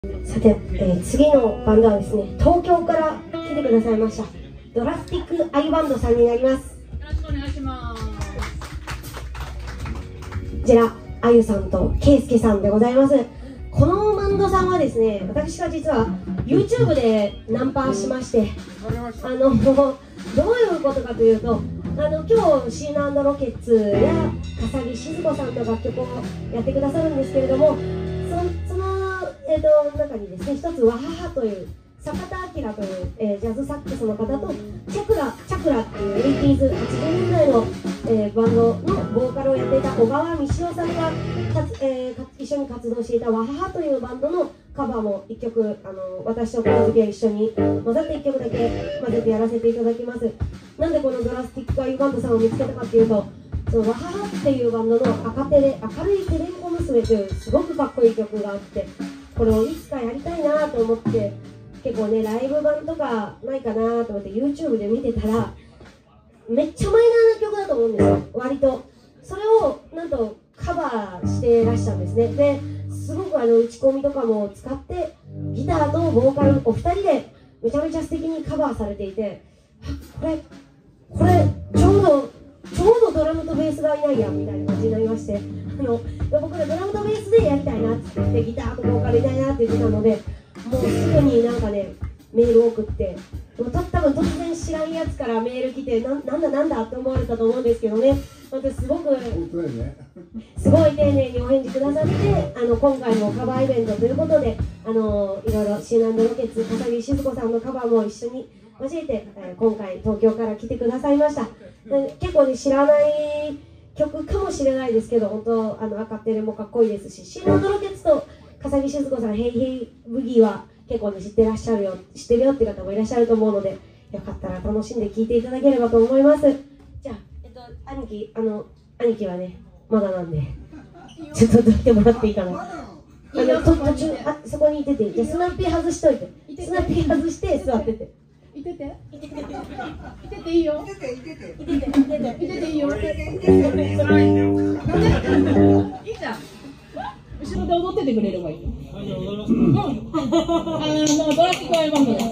さて、次のバンドはですね、東京から来てくださいましたドラスティックアイバンドさんになります。 よろしくお願いします。 こちらあゆさんとけいすけさんでございます。このバンドさんはですね、私が実は YouTube でナンパしまして、どういうことかというと、今日シーナ&ロケッツや笠木静子さんの楽曲をやってくださるんですけれども、その中にですね、一つワハハという坂田明という、ジャズサックスの方とチャクラっていう 80s、80年代の、バンドのボーカルをやっていた小川美潮さんが一緒に活動していたワハハというバンドのカバーも1曲私と片付け一緒に混ざって1曲だけ混ぜてやらせていただきます。なんでこのドラスティックアイバンドさんを見つけたかっていうと、そのワハハっていうバンドの明るいテレンコ娘というすごくかっこいい曲があって、これをいつかやりたいなと思って、結構ねライブ版とかないかなと思って YouTube で見てたら、めっちゃマイナーな曲だと思うんですよ、割と。それをなんとカバーしてらっしゃるんですね。ですごく打ち込みとかも使ってギターとボーカルお二人でめちゃめちゃ素敵にカバーされていて、これちょうどドラムとベースがいないやみたいな感じになりまして、僕らドラムとベースでやりたいなって言って、ギターとボーカルいたいなって言ってたので、もうすぐになんかねメールを送って、多分突然知らんやつからメール来て、なんだって思われたと思うんですけどね、私すごい丁寧にお返事くださって、今回もカバーイベントということで、いろいろシーナ&ロケッツ笠木静子さんのカバーも一緒に交えて、今回東京から来てくださいました。結構ね知らない曲かもしれないですけど、本当アカペラもかっこいいですし、シーナ&ロケッツと笠木静子さん、ヘイヘイブギーは結構ね知ってるよって方もいらっしゃると思うので、よかったら楽しんで聴いていただければと思います。じゃあ、兄貴はねまだなんで、ちょっとどいてもらっていいかな。途中そこにいてて、じゃあスナッピー外しといて、スナッピー外して座ってて。いてていいよ。いてていいよ。いいじゃん。後ろで踊っててくれればいいよ。もうドラスティックアイバンドです。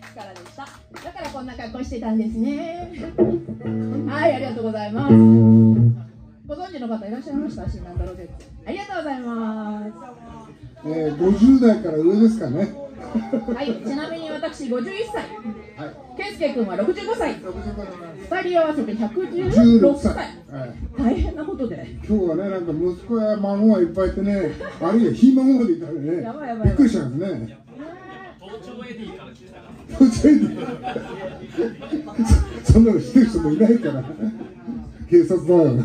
からでした。だからこんな格好してたんですね。はい、ありがとうございます。ご存知の方いらっしゃいました？シーナンドロケット。ありがとうございます。 50代から上ですかね。 はい、ちなみに私51歳。はい。圭介君は65歳。2人合わせて116歳。はい、大変なことで。 今日はね、なんか息子や孫がいっぱいいてね、あるいはひ孫までいたんでね。 やばいやばい。 びっくりしたんですね。 東京エディから来てたから。 東京エディ。そんなのしてる人もいないから。警察だよ。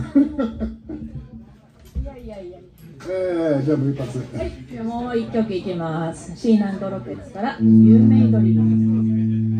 いや。 じゃあもう一発。 はい、じゃあもう一曲いきます。シーナンドロケッツから「ユーメイドリーム」。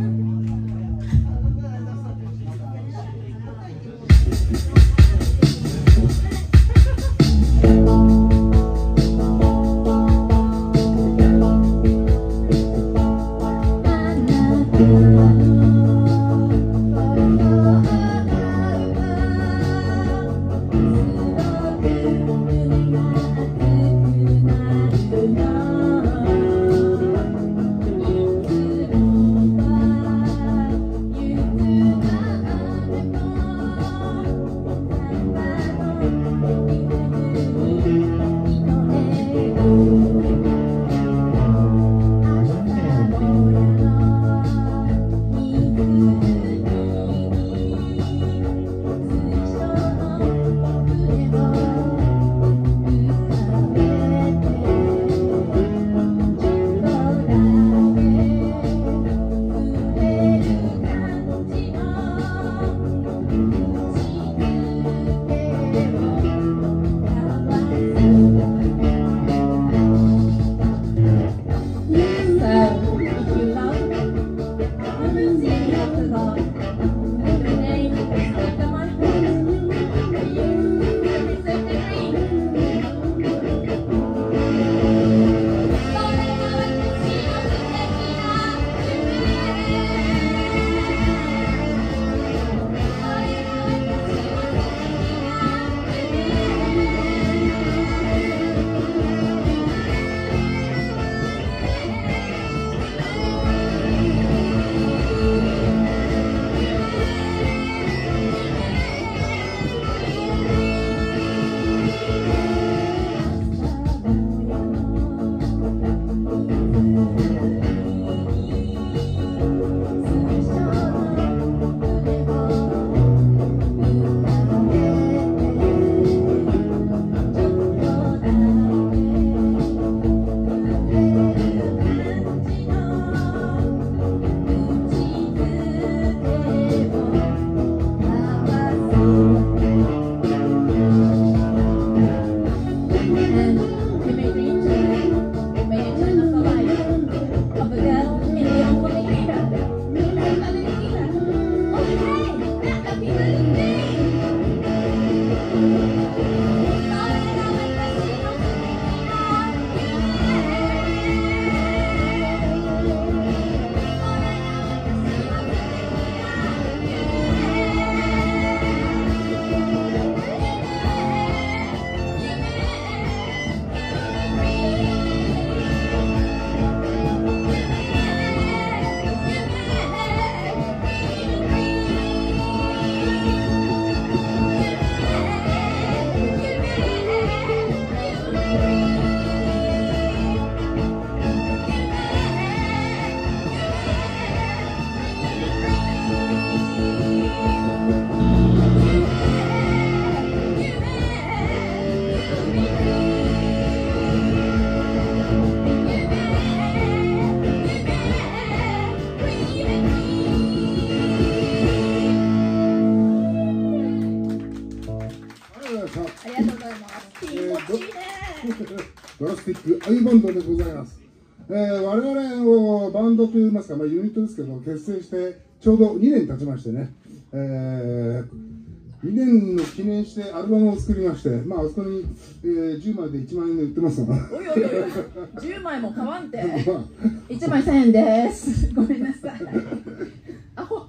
ドラスティックアイバンドでございます。我々のバンドといいますか、ユニットですけど、結成してちょうど2年経ちましてね、2年の記念してアルバムを作りまして、あそこに、10枚で1万円で売ってますが、 おいおいおい、10枚も買わんて、1枚1000円です。ごめんなさい。アホ。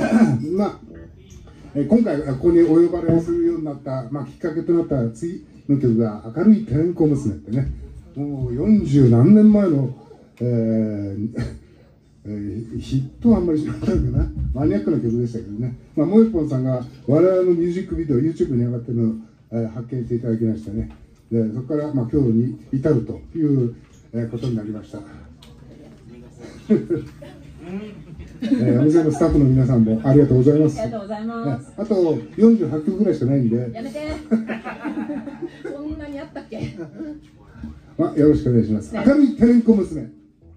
今回ここにお呼ばれするようになった、きっかけとなった次の曲が「明るいてんこ娘」ってね、もう40何年前の、 ヒットはあんまりしなかったのかな、マニアックな曲でしたけどね、もう一本さんが我々のミュージックビデオ YouTube に上がってるのを、発見していただきましたね。でそこから、今日に至るという、ことになりました。お店のスタッフの皆さんもありがとうございます。 ありがとうございます。 あと48曲ぐらいしかないんで、 やめてそんなにあったっけ。 よろしくお願いします。明るいテレンコ娘。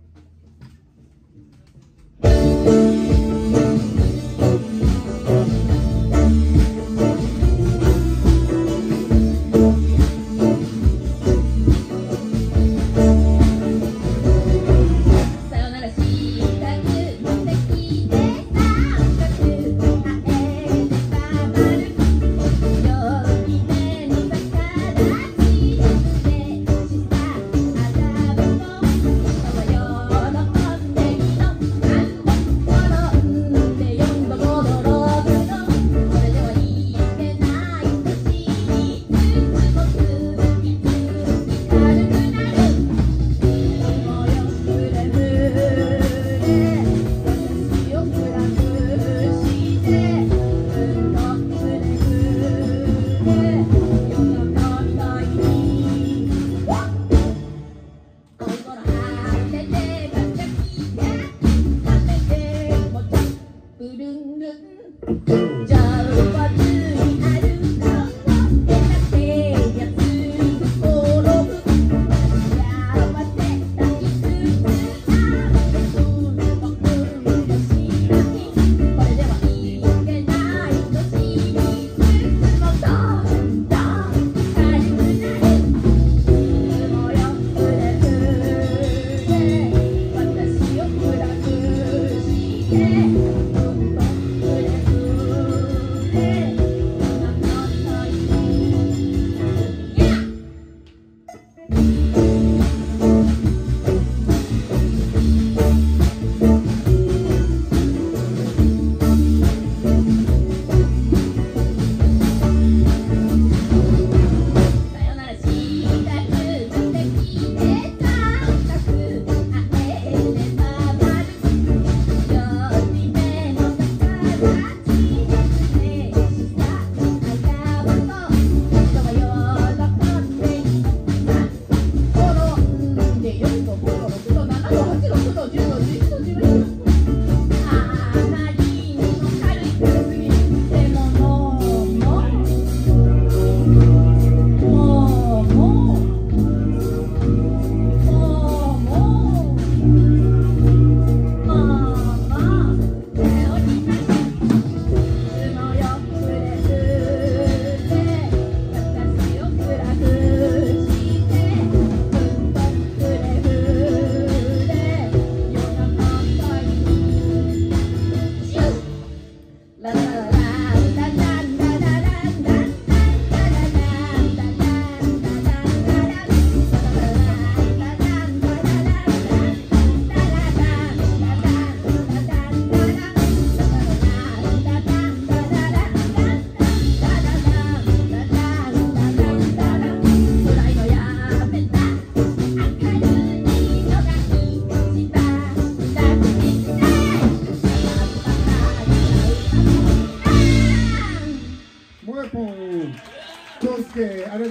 ありがとうございました。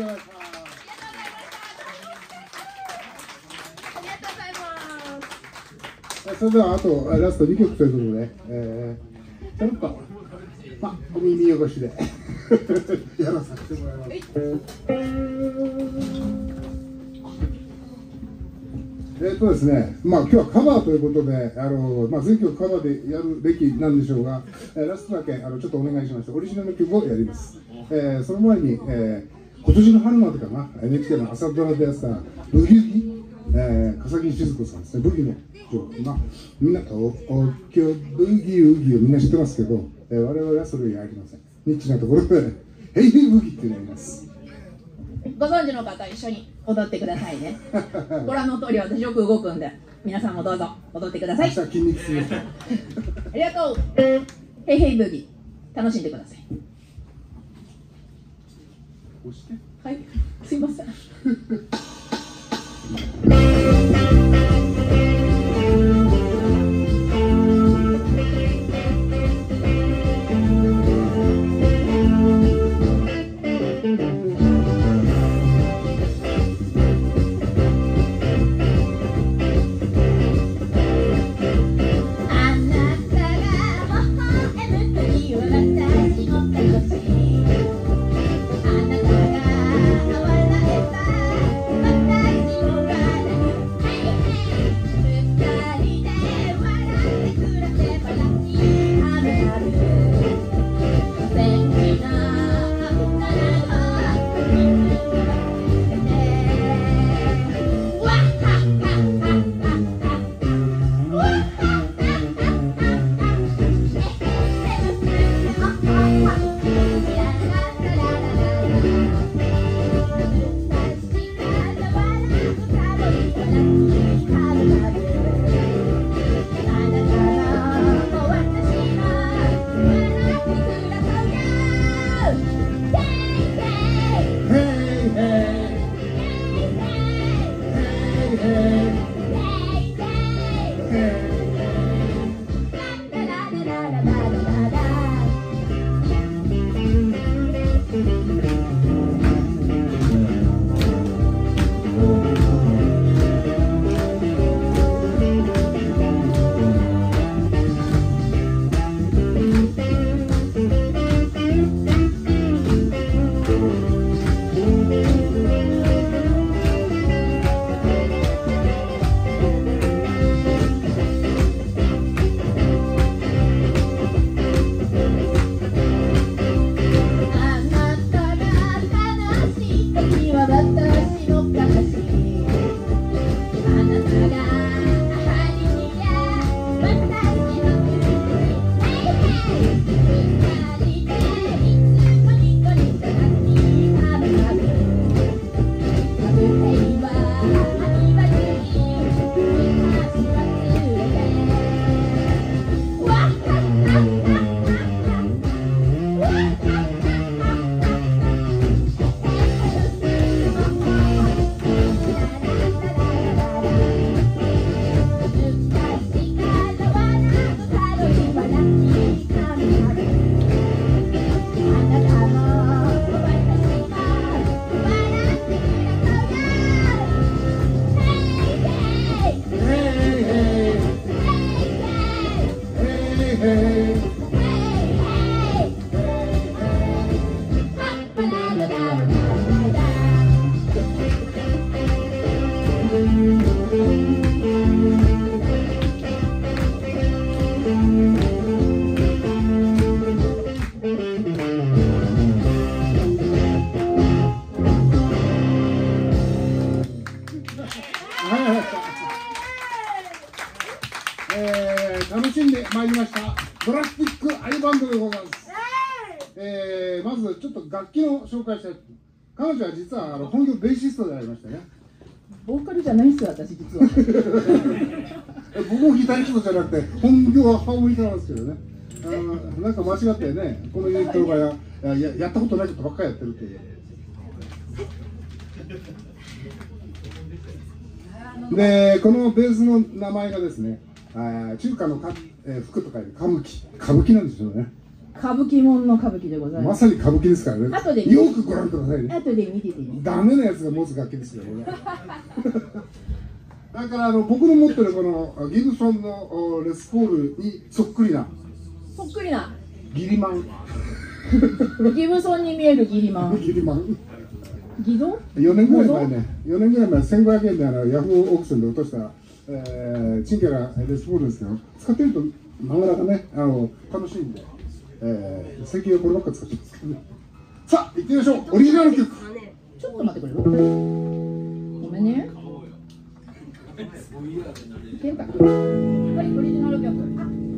それではあとラスト2曲ということで、ちょっと、お耳汚しでやらさせてもらいます。ですね、今日はカバーということで、全曲カバーでやるべきなんでしょうが、ラストだけちょっとお願いしまして、オリジナルの曲をやります。その前に、今年の春までかな、NHK の朝ドラでやってたブギウギ、笠木静子さんですね、ブギのみんな東京ブギウギをみんな知ってますけど、我々はそれをやりません。ニッチなところで、ヘイヘイブギっていうのをやります。 ご存知の方一緒に踊ってくださいね。ご覧の通り私よく動くんで、皆さんもどうぞ踊ってください。 筋肉痛です。 ありがとう。ヘイヘイブギ楽しんでください。 押して。 はい、すいません。 楽しんでまいりましたドラスティックアイバンドでございます。まずちょっと楽器の紹介したい。彼女は実は本業ベーシストでありましてね。 ボーカルじゃないっすよ、私実は。 僕もギタリストじゃなくて本業はハーモニカなんですけどね。なんか間違ってね、このユニットの場合はやったことないことばっかりやってるっていう。で、このベースの名前がですね、中華の服と書いて歌舞伎なんですよね。 歌舞伎もんの歌舞伎でございます。 まさに歌舞伎ですからね。 後でよくご覧くださいね。 後で見ててね。 ダメなやつが持つ楽器ですよね。だから僕の持ってるこのギブソンのレスポールにそっくりなギリマン。 ギブソンに見えるギリマン。 ギリマン。 ギゾ 4年ぐらい前1500円でヤフーオークションで落としたチンケラレスポールですけど、使ってるとなかなかね楽しいんで、最近はこればっか使ってますけどね。さあ行ってみましょう。オリジナル曲。 ちょっと待ってくれる？ごめんね。いけるかな。はい、オリジナル曲。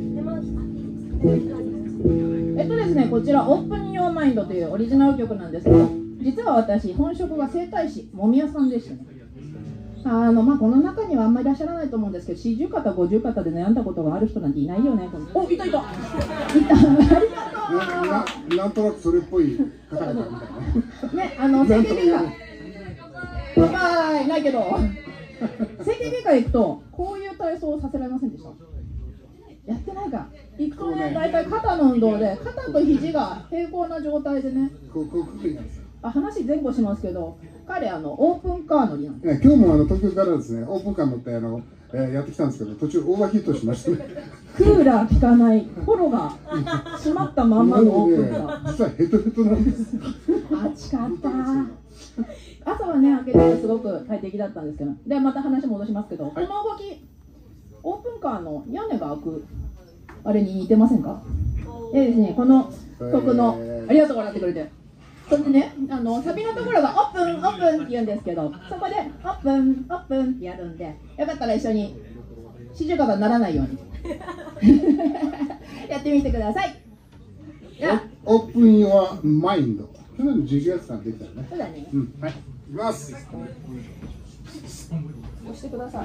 ですね、こちらオープンヨーマインドというオリジナル曲なんですけど、実は私本職が整体師もみ屋さんでしたね。この中にはあんまりいらっしゃらないと思うんですけど、40肩50肩で悩んだことがある人なんていないよね。お、いたありがとう。なんとなくそれっぽい方々みたいなね、整形外科ないけど整形外科行くとこういう体操をさせられませんでした？やってないか。行くとね、大体肩の運動で肩と肘が平行な状態でね、話前後しますけど、彼オープンカー乗りなんです。 今日も東京からですね、オープンカー乗ってやってきたんですけど、途中オーバーヒートしましたね。 クーラー効かない、フォロが閉まったまんまのオープンカー。 実はヘトヘトなんです。 暑かった。朝はね、開けてすごく快適だったんですけど、でまた話戻しますけど、この動き、オープンカーの屋根が開くあれに似てませんか？でですね、この曲の、ありがとうご覧ってくれて。それでね、サビのところがオープンオープンって言うんですけど、そこでオープンオープンってやるんで、よかったら一緒に四十肩にならないようにやってみてください。 オープンヨアマインド。去年の11月からできたよね。 そうだね。 はい。いきます。 押してください。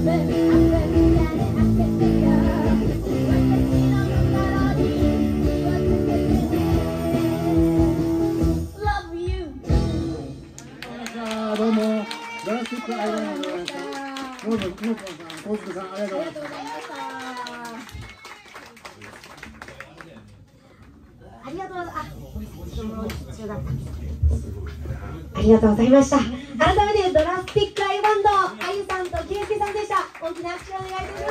どうもドラスティックアイランドでございました。どうぞ、久保田さん、小塚さん、ありがとうございました。 ありがとうございます。あ、ごめんなさい、ちょっともう途中だった。ありがとうございました。改めてドラスティックアイバンド、あゆさんとけいすけさんでした。大きな拍手をお願いいたします。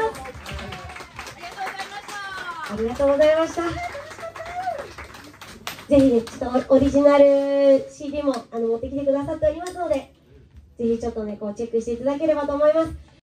ありがとうございました。ぜひちょっとオリジナル CD も持ってきてくださっておりますので、ぜひちょっとねこうチェックしていただければと思います。